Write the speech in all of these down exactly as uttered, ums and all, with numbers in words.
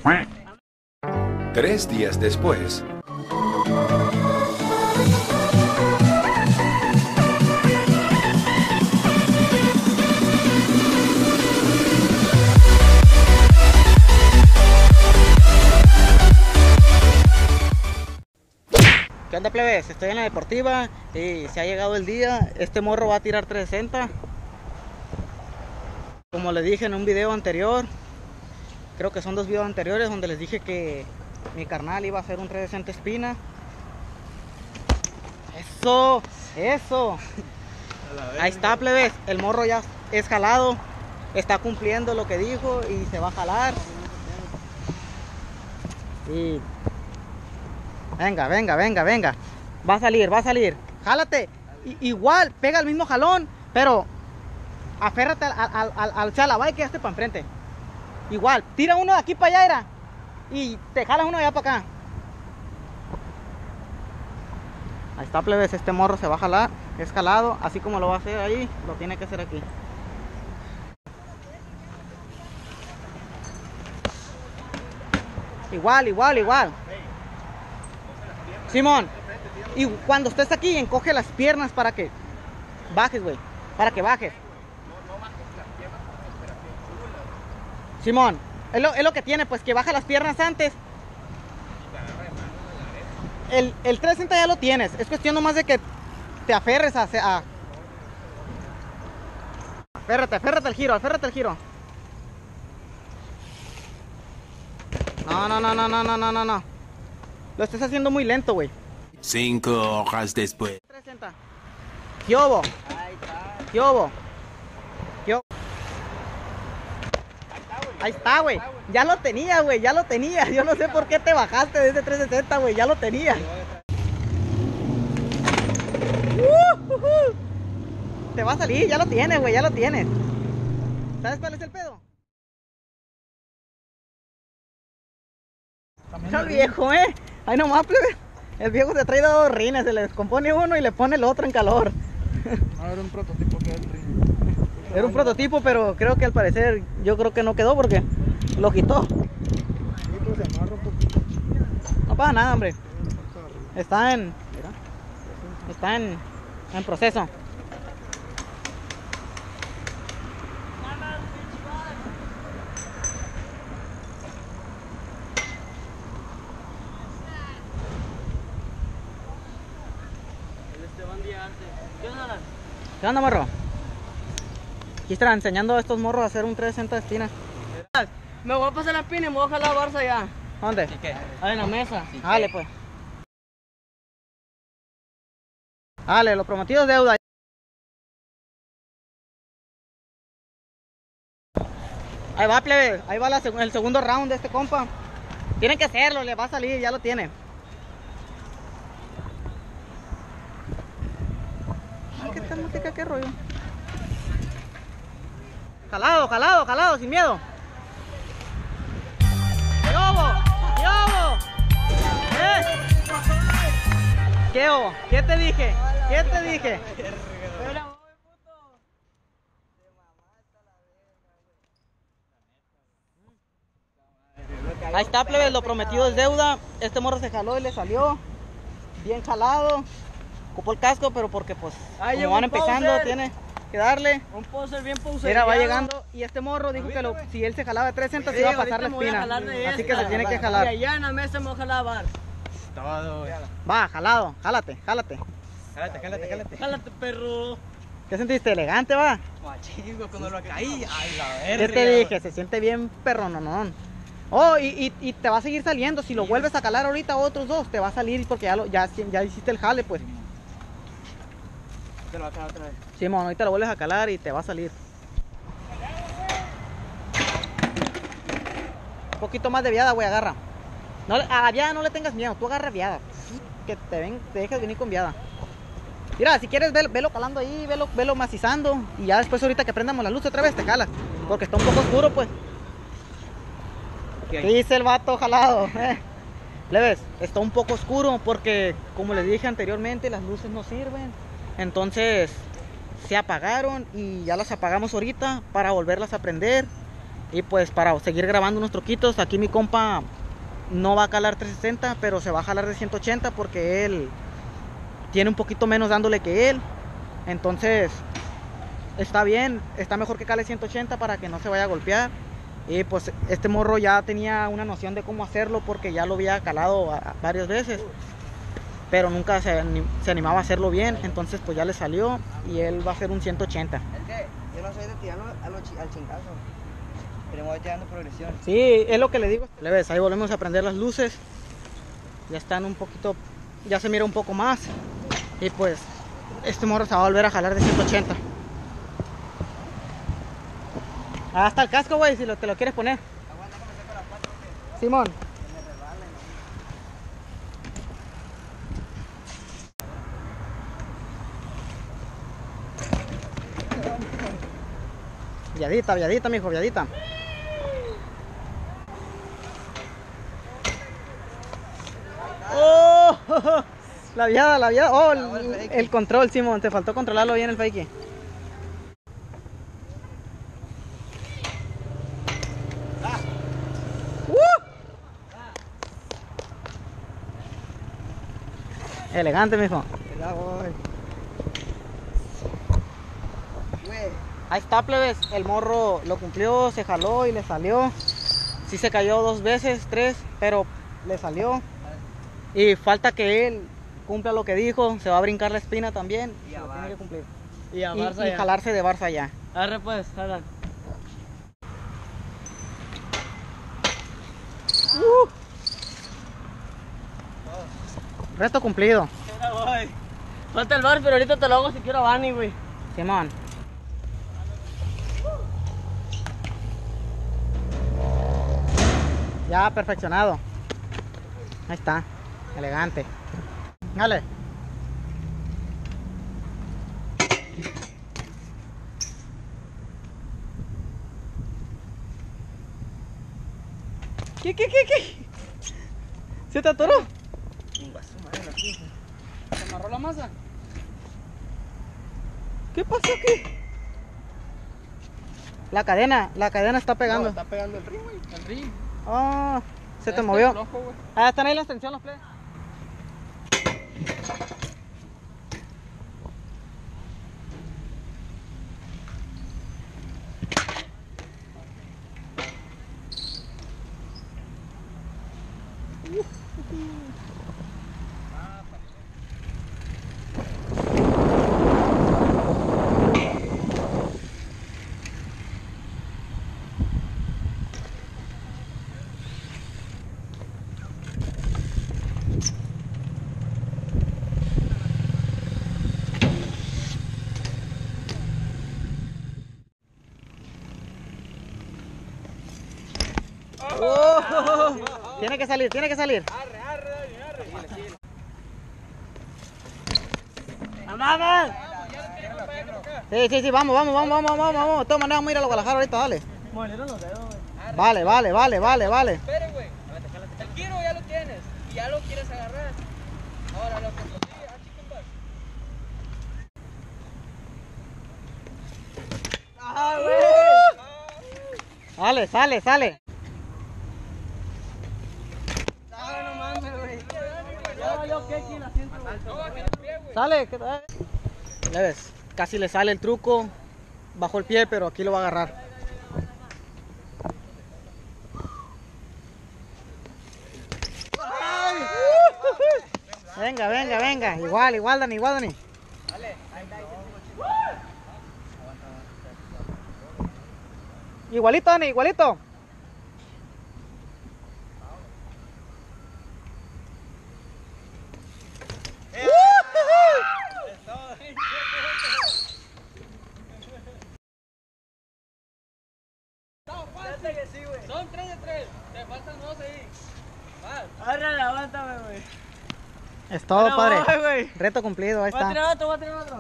Tres días después. ¿Qué onda, plebes? Estoy en la deportiva y se ha llegado el día. Este morro va a tirar trescientos sesenta. Como les dije en un video anterior, creo que son dos videos anteriores donde les dije que mi carnal iba a hacer un trescientos sesenta espina. Eso, eso. Ahí está, plebes. El morro ya es jalado. Está cumpliendo lo que dijo y se va a jalar. Y... venga, venga, venga, venga. Va a salir, va a salir. Jálate. I igual, pega el mismo jalón, pero aférrate al, al, al, al chalabay que ya esté para enfrente. Igual, tira uno de aquí para allá, era, y te jalas uno de allá para acá. Ahí está, plebes. Este morro se va a jalar. Es jalado, así como lo va a hacer ahí, lo tiene que hacer aquí. Igual, igual, igual. Simón, y cuando estés aquí, encoge las piernas para que bajes, güey. Para que bajes. Simón, es lo, es lo que tiene, pues, que baja las piernas antes. El, el trescientos sesenta ya lo tienes. Es cuestión nomás de que te aferres a... a... Aférrate, aférrate el giro, aférrate el giro. No, no, no, no, no, no, no, no, no. Lo estás haciendo muy lento, güey. Cinco hojas después. trescientos sesenta. ¿Qué hubo? ¿Qué hubo? ¿Qué hubo? Ahí está, güey. Ya lo tenía, güey. Ya lo tenía. Yo no sé por qué te bajaste de ese trescientos sesenta, güey. Ya lo tenía. Uh, uh, uh. Te va a salir. Ya lo tienes, güey. Ya lo tienes. ¿Sabes cuál es el pedo? Mira el viejo, eh. Ahí nomás, plebe. El viejo se trae dos rines. Se le descompone uno y le pone el otro en calor. No, era un prototipo que el rin. Era un prototipo, pero creo que al parecer yo creo que no quedó porque lo quitó. Sí, pues se amarra un poquito. No pasa nada, hombre. Está en... Está en, en proceso. ¿Qué onda, morro? Aquí están enseñando a estos morros a hacer un trescientos sesenta de espina. Me voy a pasar la espina y me voy a jalar la Barça ya. ¿Dónde? Ahí en la mesa. Dale, pues. Dale, lo prometido es deuda. Ahí va, plebe. Ahí va la seg el segundo round de este compa. Tienen que hacerlo, le va a salir, ya lo tiene. ¿Qué tal música? ¿Qué rollo? Jalado, jalado, jalado, sin miedo. ¿Qué hubo? ¿Qué hubo? ¿Eh? ¿Qué hubo? ¿Qué te dije? ¿Qué te dije? Ahí está, plebe, lo prometido es deuda. Este morro se jaló y le salió bien jalado. Ocupó el casco, pero porque pues Ay, como van empezando, poser. tiene que darle. Un poser bien poser. Mira, va llegando y este morro dijo que lo, si él se jalaba de trescientos se iba a pasar la espina. Así que se tiene que Y jalar. allá en la mesa me voy a jalar la bar. Todo. Va, jalado, jálate, jálate. Jálate, jálate, jálate. Jálate, perro. ¿Qué sentiste? Elegante, va. Machingo, cuando lo caí. Ay, la ¿Qué verga. te dije? Se siente bien perrononón. Oh, y, y, y te va a seguir saliendo. Si lo vuelves a calar ahorita otros dos, te va a salir porque ya, lo, ya, ya hiciste el jale, pues. Te lo voy a calar otra vez. Simón, ahorita lo vuelves a calar y te va a salir. Un poquito más de viada, güey, agarra. No, a la viada no le tengas miedo, tú agarra viada. Que te, ven, te dejes venir con viada. Mira, si quieres, velo, velo calando ahí, velo, velo macizando. Y ya después ahorita que prendamos la luz otra vez, te jalas. Porque está un poco oscuro, pues. ¿Qué dice el vato jalado? Eh. Leves, está un poco oscuro porque, como les dije anteriormente, las luces no sirven. Entonces, se apagaron y ya las apagamos ahorita para volverlas a prender. Y pues para seguir grabando unos truquitos, aquí mi compa no va a calar trescientos sesenta, pero se va a jalar de ciento ochenta porque él tiene un poquito menos dándole que él. Entonces está bien, está mejor que cale ciento ochenta para que no se vaya a golpear. Y pues este morro ya tenía una noción de cómo hacerlo porque ya lo había calado a, a varias veces, pero nunca se, se animaba a hacerlo bien. Entonces pues ya le salió y él va a hacer un ciento ochenta. Es que yo no soy de tirarlo a lo chi- al chingazo. Pero voy tirando progresión. Sí, es lo que le digo. Le ves, ahí volvemos a prender las luces. Ya están un poquito, ya se mira un poco más. Y pues este morro se va a volver a jalar de ciento ochenta. Ah, está el casco, güey, si lo, te lo quieres poner. Aguanta que me saco las patas porque Simón. se me resbala. Viadita, viadita, mijo, viadita. ¡Oh! La viada, la viada. Oh, el, el control, Simón. Te faltó controlarlo bien el fakey. Elegante, mijo. Ya voy. Güey. Ahí está, plebes. El morro lo cumplió, se jaló y le salió. Sí se cayó dos veces, tres, pero le salió. Y falta que él cumpla lo que dijo. Se va a brincar la espina también. Y a lo tiene Barça. que cumplir. Y a Y, Barça y ya. jalarse de Barça ya. Arre pues, jalan. Reto cumplido. Ya voy. Falta el bar, pero ahorita te lo hago si quiero a Bani, güey. Simón. Ya perfeccionado. Ahí está. Elegante. Dale. ¿Qué, qué, qué, qué? ¿Se te atoró? ¿Se amarró la masa? ¿Qué pasó aquí? La cadena, la cadena está pegando. No, está pegando el ring, güey. El ring. Ah, se Ya te está movió. flojo, güey. Ah, están ahí las tensiones, los plebes. Oh, tiene que salir, tiene que salir. ¡Vamos! Sí, sí, sí, vamos, vamos, vamos, vamos, vamos, vamos. De todas maneras vamos a ir a la Guadalajara ahorita, dale. Molieron los dedos, güey. Vale, vale, vale, vale, vale. Espere, güey. El giro ya lo tienes y ya lo quieres agarrar. Ahora lo que consigue, así compa. ¡Ah, güey! Sale, sale, sale. ¡Ah, no mames, güey! Ya valió que aquí la siento, güey. No bajes el pie, güey. Sale, ¿qué tal? Ya ves, casi le sale el truco. Bajó el pie, pero aquí lo va a agarrar. Venga, venga, venga. Igual, igual, Dani, igual, Dani. Igualito, Dani, igualito. Son tres de tres. Te faltan dos ahí. Vas. Árrale, aguántame, güey. Es todo, Ahora padre. voy, güey. Reto cumplido, ahí Voy a está. tirar otro, voy a tirar otro.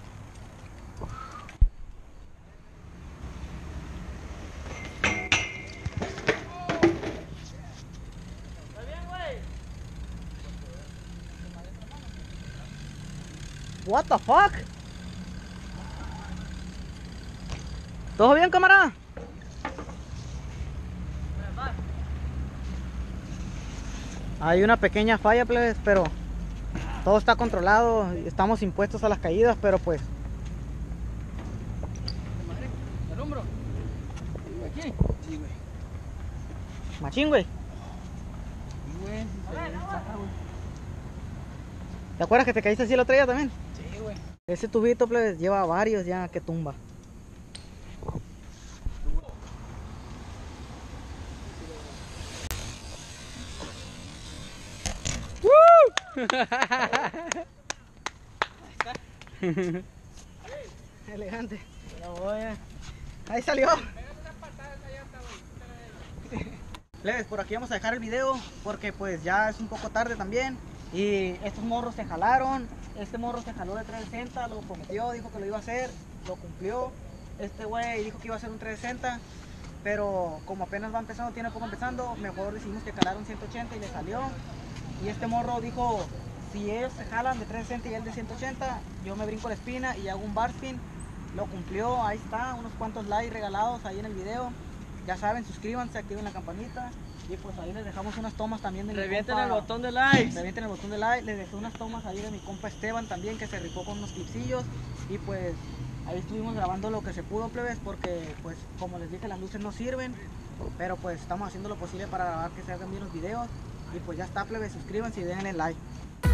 ¿Está bien, güey? What the fuck? ¿Todo bien, camarada? Hay una pequeña falla, plebes, pero todo está controlado. Estamos impuestos a las caídas, pero pues Madre, el hombro. Aquí. Sí, güey. machín, güey. Sí, güey. Sí, se saca, güey. ¿Te acuerdas que te caíste así el otro día también? Sí, güey. Ese tubito, plebes, lleva varios ya que tumba. Elegante. La voy a- Ahí salió. Plebes, por aquí vamos a dejar el video porque pues ya es un poco tarde también. Y estos morros se jalaron. Este morro se jaló de trescientos sesenta, lo prometió, dijo que lo iba a hacer, lo cumplió. Este güey dijo que iba a hacer un trescientos sesenta, pero como apenas va empezando, tiene poco empezando, mejor decidimos que calar un ciento ochenta y le salió. Y este morro dijo, si ellos se jalan de trescientos sesenta y él de ciento ochenta, yo me brinco la espina y hago un bar spin. Lo cumplió, ahí está, unos cuantos likes regalados ahí en el video. Ya saben, suscríbanse, activen la campanita. Y pues ahí les dejamos unas tomas también de mi Revienten compa- el botón de likes. Revienten el botón de like. Les dejé unas tomas ahí de mi compa Esteban también, que se rifó con unos clipsillos. Y pues ahí estuvimos grabando lo que se pudo, plebes, porque pues como les dije, las luces no sirven. Pero pues estamos haciendo lo posible para grabar que se hagan bien los videos. Y pues ya está, plebes, suscríbanse y denle like.